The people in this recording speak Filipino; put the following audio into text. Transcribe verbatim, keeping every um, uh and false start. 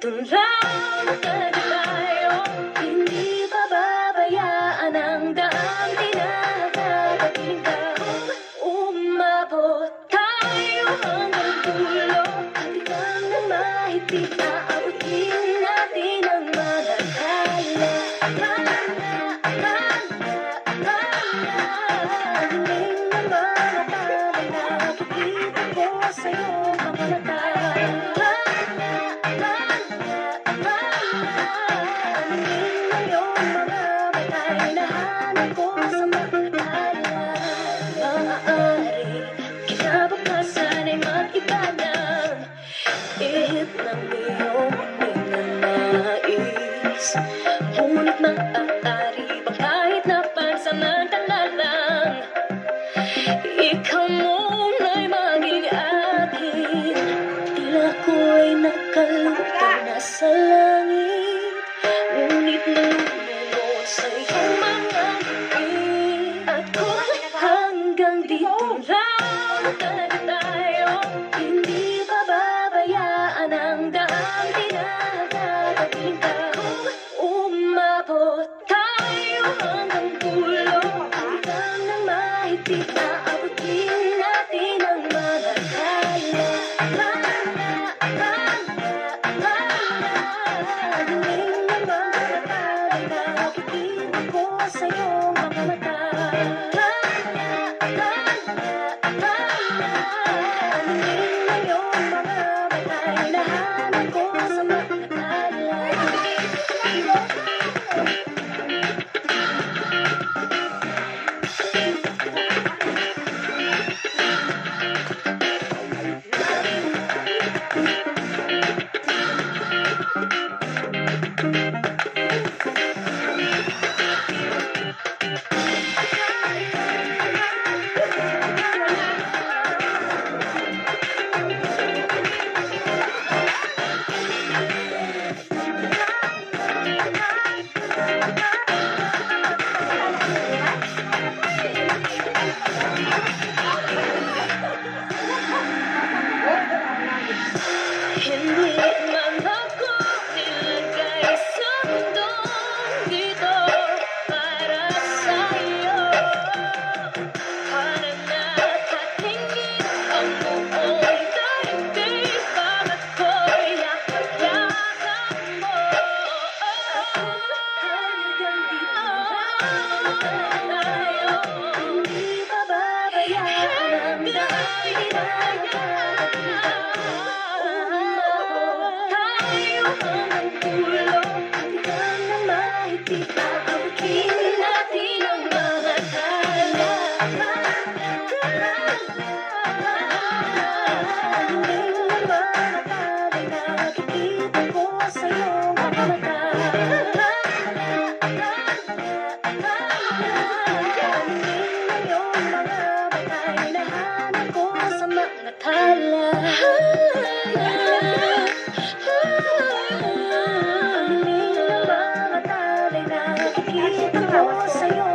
dito lang talaga tayo. Hindi pababayaan ang daan, tinatatapiling ka. Umabot tayo hanggang dulo, hatigang ng mahigpit, aabutin natin ang mga kala. Kala, kala, kala. Dinig ng mga tawag na nakikita ko sa'yo, mga mata. Ihip ng iyong ninanais, ngunit maaari ba kahit na pansamantala lang, ikaw muna'y maging akin. Tila ko'y nakalutang nasa langit, ngunit nalulunod sa iyong mga ngiti. At kung hanggang dito lang talaga tayo, hindi pababayaan ang daan, tinatatapiling ka. Umabot tayo hanggang dulo, hanggang ng mahigpit, aabutin natin ang mga kala. Kala, kala, kala. Dinig ng mga tawag na nakikita ko sa'yo, mga mata. Kala, kala, kala. Dinig ng iyong mga mata, hinahanap ko sa mga kala. Hindi man ako nilagay sa mundong ito para sa'yo. Parang nakatingin ang buong daigdig, bakit ko'y yakap-yakap mo. Hanggang dito tayo, hindi pababayaan ang daan, tinatatapiling ka. Hanggang dulo, hanggang ng mahigpit, aabutin natin ang mga kala. Dinig ng mga tawag na nakikita ko sa'yo, mga mata. Dinig ng iyong mga mata, hinahanap ko sa mga tala. Dinig ng mga tawag na nakikita ko sa'yo,